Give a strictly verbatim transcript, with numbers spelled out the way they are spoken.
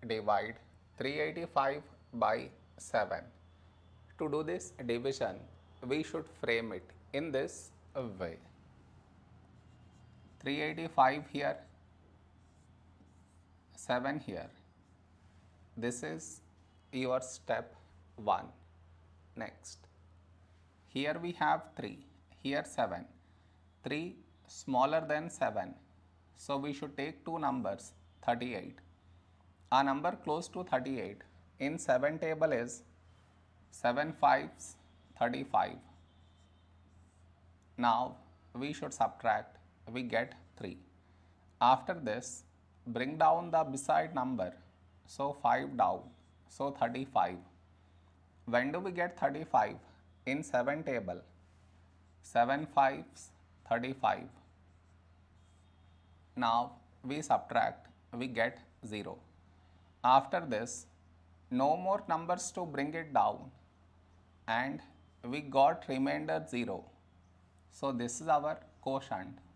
divide three hundred eighty-five by seven. To do this division, we should frame it in this way. three hundred eighty-five here, seven here. This is your step one. Next, here we have three, here seven. three smaller than seven. So we should take two numbers, thirty-eight. A number close to thirty-eight in seven table is seven fives, thirty-five. Now we should subtract, we get three. After this, bring down the beside number, so five down, so thirty-five. When do we get thirty-five? In seven table, seven fives, thirty-five. Now we subtract, we get zero. After this, no more numbers to bring it down, and we got remainder zero. So this is our quotient.